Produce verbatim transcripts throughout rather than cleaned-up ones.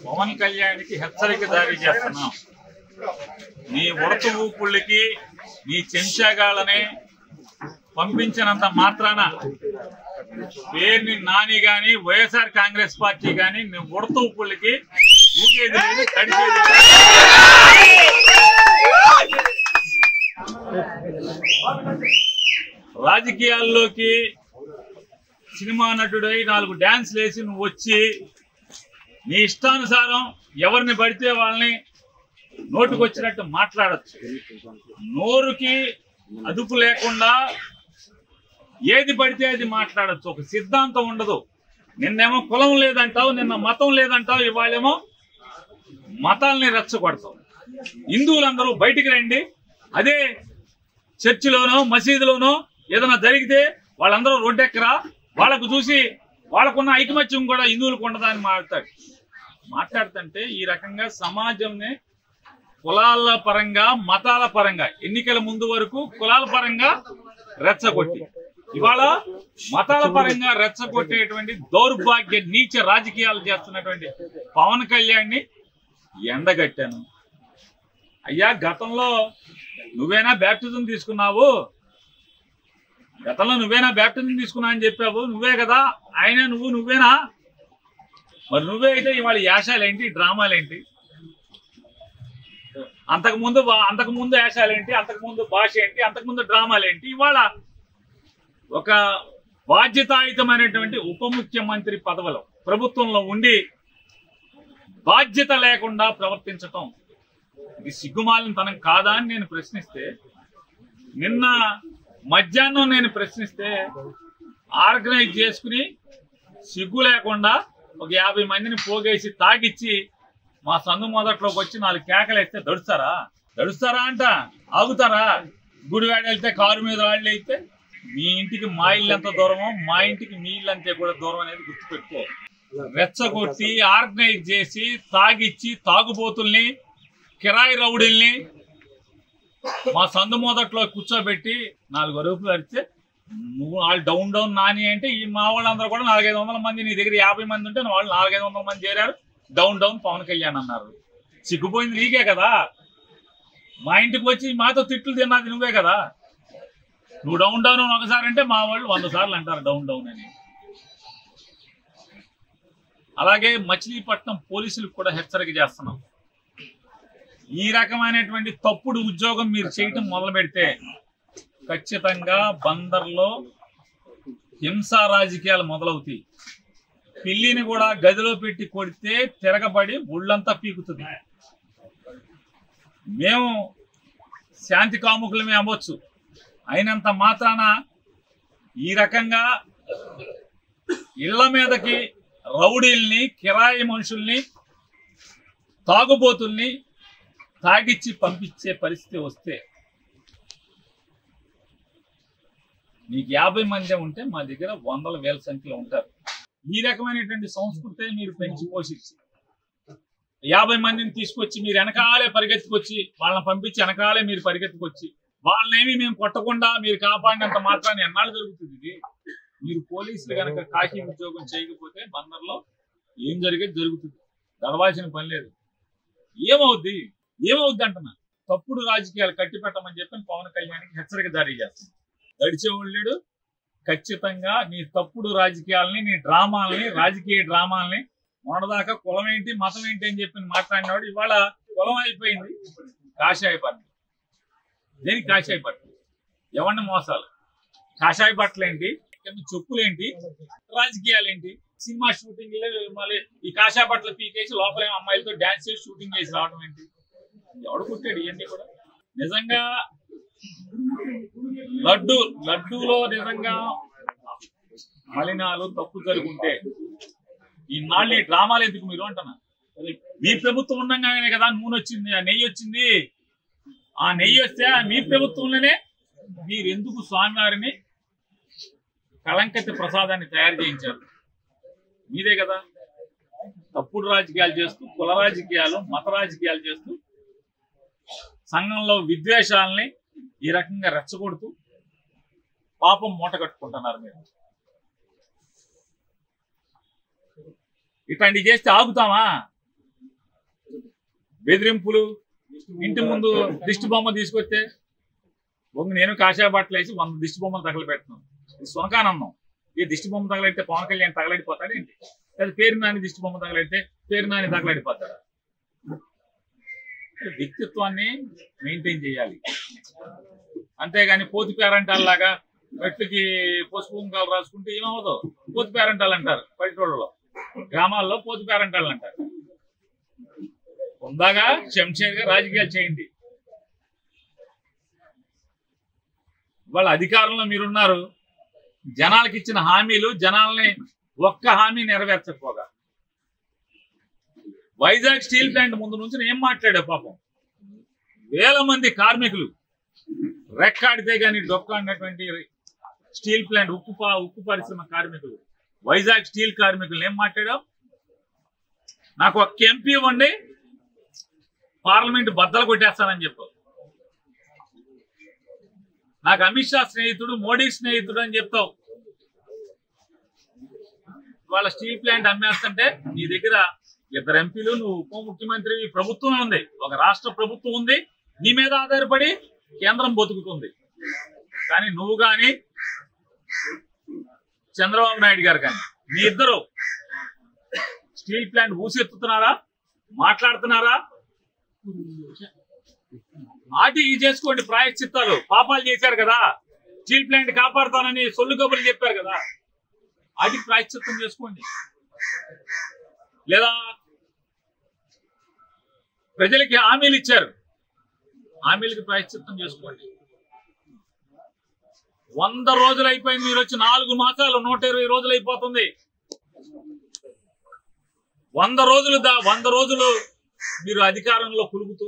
పవన్ కళ్యాణ్కి హెచ్చరిక జారీ చేస్తున్నాం. నీ ఉడత ఊపుళ్ళకి నీ చెంచాగాళ్ళని పంపించినంత మాత్రాన పేరుని నాని గాని వైఎస్ఆర్ కాంగ్రెస్ పార్టీ గాని నీ ఉడత ఊపుళ్ళకి ఊగేది లేదు, తడిచేది రాజకీయాల్లోకి సినిమా నటుడై నాలుగు డాన్స్లు వేసి నువ్వు వచ్చి నీ ఇష్టానుసారం ఎవరిని పడితే వాళ్ళని నోటుకు వచ్చినట్టు మాట్లాడచ్చు. నోరుకి అదుపు లేకుండా ఏది పడితే అది మాట్లాడచ్చు. ఒక సిద్ధాంతం ఉండదు. నిన్నేమో కులం లేదంటావు, నిన్న మతం లేదంటావు, ఇవాళేమో మతాల్ని రెచ్చగొడతావు. హిందువులందరూ బయటికి రండి, అదే చర్చిలోనో మసీదులోనో ఏదైనా జరిగితే వాళ్ళందరూ రోడ్డెక్కరా, వాళ్ళకు చూసి వాళ్ళకున్న ఐకమత్యం కూడా హిందువులకు ఉండదా అని మాట్లాడతాడు. మాట్లాడుతుంటే ఈ రకంగా సమాజంని కులాల పరంగా మతాల పరంగా ఎన్నికల ముందు వరకు కులాల పరంగా రెచ్చగొట్టి ఇవాళ మతాల పరంగా రెచ్చగొట్టేటువంటి దౌర్భాగ్య నీచ రాజకీయాలు చేస్తున్నటువంటి పవన్ కళ్యాణ్ని ఎండగట్టాను. అయ్యా, గతంలో నువ్వేనా బ్యాప్టిజం తీసుకున్నావు, గతంలో నువ్వేనా బ్యాప్టిజం తీసుకున్నా అని చెప్పావు, నువ్వే కదా ఆయన, నువ్వు నువ్వేనా? మరి నువ్వే అయితే ఇవాళ యాశాలేంటి, డ్రామాలేంటి? అంతకుముందు అంతకుముందు యాశాలేంటి, అంతకుముందు భాష ఏంటి, అంతకుముందు డ్రామాలేంటి? ఇవాళ ఒక బాధ్యతాయుతమైనటువంటి ఉప ముఖ్యమంత్రి పదవిలో ప్రభుత్వంలో ఉండి బాధ్యత లేకుండా ప్రవర్తించటం ఇది సిగ్గుమాలిన తనం కాదా అని నేను ప్రశ్నిస్తే, నిన్న మధ్యాహ్నం నేను ప్రశ్నిస్తే ఆర్గనైజ్ చేసుకుని సిగ్గు లేకుండా ఒక యాభై మందిని పోగేసి తాగిచ్చి మా సందు మొదట్లోకి వచ్చి నాలుగు కేకలు వేస్తే దడుస్తారా దడుస్తారా అంట ఆగుతారా? గుడివాడ వెళ్తే కారు మీద వాళ్ళు అయితే మీ ఇంటికి మా ఇల్లు ఎంత దూరమో మా ఇంటికి మీ ఇల్లు అంతే కూడా దూరం అనేది గుర్తుపెట్టుకో. రెచ్చగొట్టి ఆర్గనైజ్ చేసి తాగిచ్చి తాగుబోతుల్ని కిరాయి రౌడీల్ని మా సందు మొదట్లో కూర్చోబెట్టి నాలుగు అరుపులు అరిస్తే నువ్వు వాళ్ళు డౌన్ డౌన్ నాని అంటే ఈ మా వాళ్ళందరూ కూడా నాలుగైదు వందల మంది, నీ దగ్గర యాభై మంది ఉంటే వాళ్ళు నాలుగైదు వందల మంది చేరారు, డౌన్ డౌన్ పవన్ కళ్యాణ్ అన్నారు. సిగ్గుపోయింది నీకే కదా. మా ఇంటికి వచ్చి మాతో తిట్లు తిన్నది నువ్వే కదా. నువ్వు డౌన్ డౌన్ ఒకసారి అంటే మా వాళ్ళు వంద సార్లు అంటారు డౌన్ డౌన్ అని. అలాగే మచిలీపట్నం పోలీసులకు కూడా హెచ్చరిక చేస్తున్నాం. ఈ రకమైనటువంటి తప్పుడు ఉద్యోగం మీరు చేయటం మొదలు పెడితే ఖచ్చితంగా బందర్లో హింసా రాజకీయాలు మొదలవుతాయి. పిల్లిని కూడా గదిలో పెట్టి కొడితే తిరగబడి ఒళ్ళంతా పీకుతుంది. మేము శాంతి కాముకులమే అవ్వచ్చు, అయినంత మాత్రాన ఈ రకంగా ఇళ్ల మీదకి రౌడీల్ని కిరాయి మనుషుల్ని తాగుబోతుల్ని తాగిచ్చి పంపించే పరిస్థితి వస్తే మీకు యాభై మంది ఉంటే మా దగ్గర వందల వేల సంఖ్యలో ఉంటారు. ఈ రకమైనటువంటి సంస్కృతి మీరు పెంచి పోషించి యాభై మందిని తీసుకొచ్చి మీరు వెనకాలే పరిగెత్తుకొచ్చి వాళ్ళని పంపించి వెనకాలే మీరు పరిగెత్తుకొచ్చి వాళ్ళనేమి మేము కొట్టకుండా మీరు కాపాడినంత మాత్రాన్ని ఎన్నాళ్ళు జరుగుతుంది ఇది? మీరు పోలీసులు కనుక కాకి ఉద్యోగం చేయకపోతే బందర్లో ఏం జరిగేది జరుగుతుంది, గడవాల్సిన పని లేదు. ఏమవుద్ది ఏమవుద్ది అంటున్నా. తప్పుడు రాజకీయాలు కట్టి పెట్టమని చెప్పి పవన్ కళ్యాణ్కి హెచ్చరిక జారీ చేస్తుంది. గడిచేవాళ్ళు ఖచ్చితంగా నీ తప్పుడు రాజకీయాలని, నీ డ్రామాలని, రాజకీయ డ్రామాలని మొన్నదాకా కులం ఏంటి మతం ఏంటి అని చెప్పి మాట్లాడినవాడు ఇవాళ కులం అయిపోయింది కాషాయ బట్టలు. దేనికి కాషాయ బట్టలు? ఎవరిని మోసాలు? కాషాయ బట్టలు ఏంటి, చెప్పులేంటి, రాజకీయాలు ఏంటి? సినిమా షూటింగ్ మళ్ళీ ఈ కాషాయ బట్టలు పీకేసి లోపల అమ్మాయిలతో డాన్స్ చేసి షూటింగ్ చేసి రావడం ఏంటి? ఎవడు కుట్టాడు ఇవన్నీ కూడా? నిజంగా లడ్డు లడ్డూలో నిజంగా మలినాలు తప్పు జరుగుంటే ఈ నాళ్ళు ఈ డ్రామాలు ఎందుకు మీరు అంటున్నా? మీ ప్రభుత్వం ఉండగానే కదా నూనె వచ్చింది, ఆ నెయ్యి వచ్చింది. ఆ నెయ్యి వస్తే మీ ప్రభుత్వంలోనే మీరు ఎందుకు స్వామివారిని కళంకతి ప్రసాదాన్ని తయారు చేయించారు? మీదే కదా. తప్పుడు రాజకీయాలు చేస్తూ కుల రాజకీయాలు మత రాజకీయాలు చేస్తూ సంఘంలో విద్వేషాలని ఈ రకంగా రెచ్చగొడుతూ పాపం మూట కట్టుకుంటున్నారు. మీరు ఇట్లాంటివి చేస్తే ఆగుతామా? బెదిరింపులు, ఇంటి ముందు దిష్టి బొమ్మ తీసుకొస్తే బొమ్మ నేను కాషాయ బట్టలు వేసి వంద దిష్టి బొమ్మలు తగలబెడుతున్నాను. ఇది సునకానందం. ఈ దిష్టి బొమ్మ తగలడితే పవన్ కళ్యాణ్ తగలడిపోతాడు ఏంటి? లేదా పేరు నాని దిష్టి బొమ్మ తగలడితే పేరు నాని తగలడిపోతాడా? వ్యక్తిత్వాన్ని మెయింటైన్ చేయాలి. అంతేగాని పోతి పేరంటాల్లాగా మెట్లకి పసుపు కుంకాలు రాసుకుంటే ఏమవుదో పోతి పేరంటాలు అంటారు. పల్లెటూళ్ళలో గ్రామాల్లో పోతి పేరంటాలు అంటారు. ఉందాగా శంషేర్గా రాజకీయాలు చేయండి. వాళ్ళ అధికారంలో మీరున్నారు. జనాలకు ఇచ్చిన హామీలు జనాల్ని ఒక్క హామీ నెరవేర్చకపోగా వైజాగ్ స్టీల్ ప్లాంట్ ముందు నుంచి ఏం మాట్లాడావు? పాపం వేల మంది కార్మికులు రెక్కాడితే గాని డొక్కాడినటువంటి స్టీల్ ప్లాంట్ ఉక్కు ఉక్కు పరిశ్రమ కార్మికులు, వైజాగ్ స్టీల్ కార్మికులు ఏం మాట్లాడావు? నాకు ఒక్క ఎంపీ ఇవ్వండి, పార్లమెంట్ బద్దలు కొట్టేస్తానని చెప్పావు. నాకు అమిత్ షా స్నేహితుడు, మోడీ స్నేహితుడు అని చెప్తావు. వాళ్ళ స్టీల్ ప్లాంట్ అమ్మేస్తుంటే నీ దగ్గర ఇద్దరు ఎంపీలు, నువ్వు ఉప ముఖ్యమంత్రి, ప్రభుత్వం ఉంది, ఒక రాష్ట్ర ప్రభుత్వం ఉంది, నీ మీద ఆధారపడి కేంద్రం బతుకుతుంది. కానీ నువ్వు కానీ చంద్రబాబు నాయుడు గారు కానీ మీ ఇద్దరు స్టీల్ ప్లాంట్ ఊసెత్తుతున్నారా, మాట్లాడుతున్నారా? ఆటి ఈ చేసుకోండి ప్రాయశ్చిత్తాలు. పాపాలు చేశారు కదా, స్టీల్ ప్లాంట్ కాపాడుతానని సొల్లు కబుర్లు చెప్పారు కదా, ఆటికి ప్రాయశ్చిత్తం చేసుకోండి. లేదా ప్రజలకి హామీలు ఇచ్చారు, హామీలకి ప్రాయశ్చిత్తం చేసుకోండి. వంద రోజులు అయిపోయింది, మీరు వచ్చి నాలుగు మాసాలు నూట ఇరవై రోజులు అయిపోతుంది. వంద రోజులు దా వంద రోజులు మీరు అధికారంలో కులుగుతూ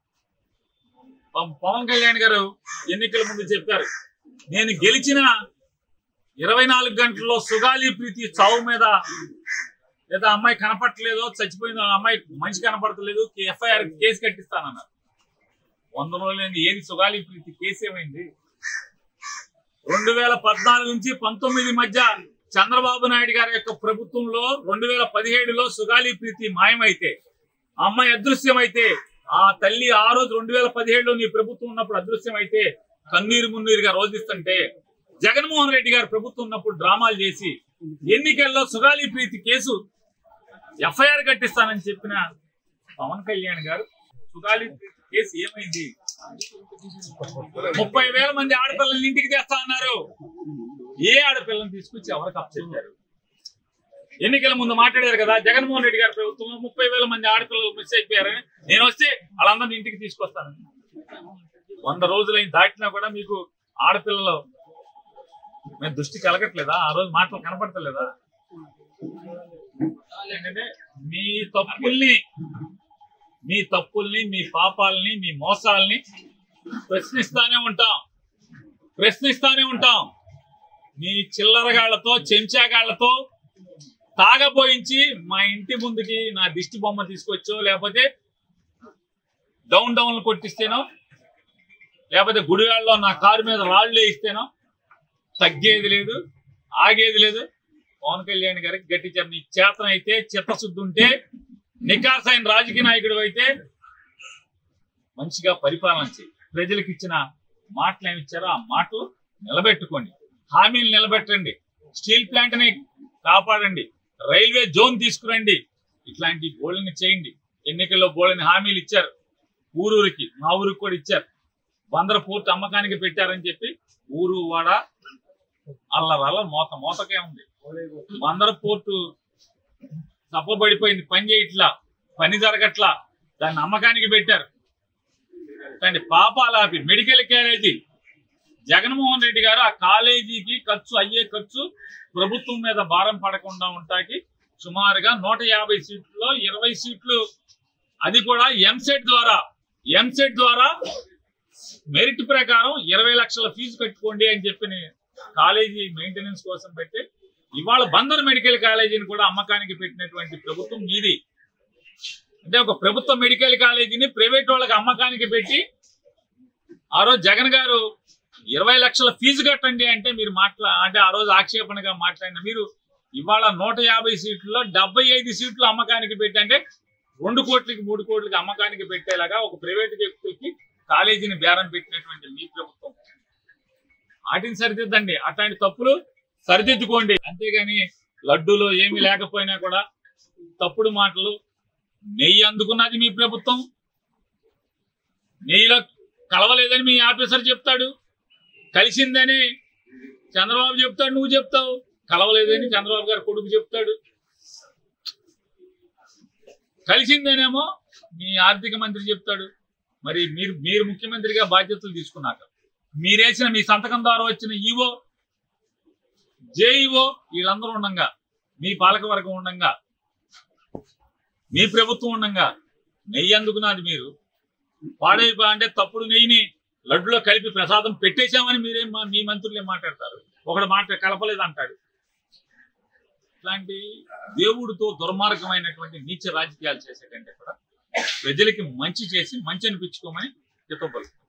పవన్ కళ్యాణ్ గారు ఎన్నికల ముందు చెప్పారు, నేను గెలిచిన ఇరవై నాలుగు గంటల్లో సుగాలి ప్రీతి చావు మీద లేదా అమ్మాయి కనపడలేదో చచ్చిపోయిందో అమ్మాయి మనిషి కనపడతలేదు ఎఫ్ఐఆర్ కేసు కట్టిస్తానన్నారు. వంద రోజులైంది, ఏది సుగాలి ప్రీతి కేసు ఏమైంది? రెండు వేల పద్నాలుగు నుంచి పంతొమ్మిది మధ్య చంద్రబాబు నాయుడు గారి యొక్క ప్రభుత్వంలో రెండు వేల పదిహేడులో సుగాలి ప్రీతి మాయమైతే, ఆ అమ్మాయి అదృశ్యమైతే, ఆ తల్లి ఆ రోజు రెండు వేల పదిహేడులో నీ ప్రభుత్వం ఉన్నప్పుడు అదృశ్యమైతే కన్నీరు మున్నీరుగా రోధిస్తుంటే, జగన్మోహన్ రెడ్డి గారు ప్రభుత్వం ఉన్నప్పుడు డ్రామాలు చేసి ఎన్నికల్లో సుగాలి ప్రీతి కేసు ఎఫ్ఐఆర్ కట్టిస్తానని చెప్పిన పవన్ కళ్యాణ్ గారు సుగాలి ప్రీతి కేసు ఏమైంది? ముప్పై వేల మంది ఆడపిల్లల్ని ఇంటికి తెస్తా అన్నారు. ఏ ఆడపిల్లని తీసుకొచ్చి ఎవరికి అప్పచెప్పారు? ఎన్నికల ముందు మాట్లాడారు కదా, జగన్మోహన్ రెడ్డి గారి ప్రభుత్వంలో ముప్పై వేల మంది ఆడపిల్లలు మిస్ అయిపోయారని, నేను వస్తే వాళ్ళందరినీ ఇంటికి తీసుకొస్తానని. వంద రోజులైన దాటినా కూడా మీకు ఆడపిల్లలు మేము దృష్టి కలగట్లేదా? ఆ రోజు మాటలు కనపడతలేదా? ఏంటంటే మీ తప్పుల్ని మీ తప్పుల్ని మీ పాపాలని మీ మోసాలని ప్రశ్నిస్తానే ఉంటాం ప్రశ్నిస్తానే ఉంటాం మీ చిల్లరగాళ్లతో చెంచాగాళ్లతో తాగబోయించి మా ఇంటి ముందుకి నా దిష్టి బొమ్మ తీసుకొచ్చో, లేకపోతే డౌన్ డౌన్లు కొట్టిస్తేనో, లేకపోతే గుడివాళ్ళలో నా కారు మీద రాళ్ళు వేయిస్తేనో తగ్గేది లేదు, ఆగేది లేదు. పవన్ కళ్యాణ్ గారికి గట్టి చెప్ప, నీ చేతన అయితే, చిత్తశుద్ధి ఉంటే, నికార్సైన రాజకీయ నాయకుడు అయితే మంచిగా పరిపాలన చేయి. ప్రజలకు ఇచ్చిన మాటలు ఏమి ఇచ్చారో ఆ మాటలు నిలబెట్టుకోండి, హామీలు నిలబెట్టండి, స్టీల్ ప్లాంట్ ని కాపాడండి, రైల్వే జోన్ తీసుకురండి, ఇట్లాంటి బోళ్ళని చేయండి. ఎన్నికల్లో బోళ్ళని హామీలు ఇచ్చారు, ఊరూరికి, మా ఊరికి కూడా ఇచ్చారు. బందర పోర్టు అమ్మకానికి పెట్టారని చెప్పి ఊరు వాడ అల్లరల్ల మోత మోతకే ఉంది. బందర పోర్టు తప్పబడిపోయింది, పని చేయట్లా, పని జరగట్లా, దాన్ని అమ్మకానికి పెట్టారు. కానీ పాపాలాపి మెడికల్ కాలేజీ జగన్మోహన్ రెడ్డి గారు ఆ కాలేజీకి ఖర్చు అయ్యే ఖర్చు ప్రభుత్వం మీద భారం పడకుండా ఉంటాకి సుమారుగా నూట యాభై సీట్లలో ఇరవై సీట్లు, అది కూడా ఎంసెట్ ద్వారా ఎంసెట్ ద్వారా మెరిట్ ప్రకారం ఇరవై లక్షల ఫీజు కట్టుకోండి అని చెప్పి కాలేజీ మెయింటెనెన్స్ కోసం పెట్టి ఇవాళ బందర్ మెడికల్ కాలేజీని కూడా అమ్మకానికి పెట్టినటువంటి ప్రభుత్వం మీది. అంటే ఒక ప్రభుత్వ మెడికల్ కాలేజీని ప్రైవేట్ వాళ్ళకి అమ్మకానికి పెట్టి ఆ రోజు జగన్ గారు ఇరవై లక్షల ఫీజు కట్టండి అంటే మీరు మాట్లా అంటే ఆ రోజు ఆక్షేపణగా మాట్లాడిన మీరు ఇవాళ నూట యాభై సీట్లలో డెబ్బై ఐదు సీట్లు అమ్మకానికి పెట్టి, అంటే రెండు కోట్లకి మూడు కోట్లకి అమ్మకానికి పెట్టేలాగా ఒక ప్రైవేట్ వ్యక్తులకి కాలేజీని బేరం పెట్టినటువంటి మీ ప్రభుత్వం వాటిని సరిదిద్దండి. అట్లాంటి తప్పులు సరిదిద్దుకోండి. అంతేగాని లడ్డూలో ఏమీ లేకపోయినా కూడా తప్పుడు మాటలు. నెయ్యి అందుకున్నది మీ ప్రభుత్వం, నెయ్యిలో కలవలేదని మీ ఆఫీసర్ చెప్తాడు, కలిసిందని చంద్రబాబు చెప్తాడు, నువ్వు చెప్తావు, కలవలేదని చంద్రబాబు గారు కొడుకు చెప్తాడు, కలిసిందేనేమో మీ ఆర్థిక మంత్రి చెప్తాడు. మరి మీరు మీరు ముఖ్యమంత్రిగా బాధ్యతలు తీసుకున్నాక మీరేసిన మీ సంతకం ద్వారా వచ్చిన ఈవో జేఈఓ వీళ్ళందరూ ఉండంగా, మీ పాలకవర్గం ఉండంగా, మీ ప్రభుత్వం ఉండంగా నెయ్యి అందుకున్నది మీరు పాడైపో అంటే తప్పుడు నెయ్యిని లడ్డులో కలిపి ప్రసాదం పెట్టేశామని మీరేం మీ మంత్రులు ఏం మాట్లాడతారు? ఒకడు మాట కలపలేదు అంటాడు. ఇట్లాంటి దేవుడితో దుర్మార్గమైనటువంటి నీచ రాజకీయాలు చేసే కంటే కూడా ప్రజలకి మంచి చేసి మంచి అనిపించుకోమని చెప్పబడుతుంది.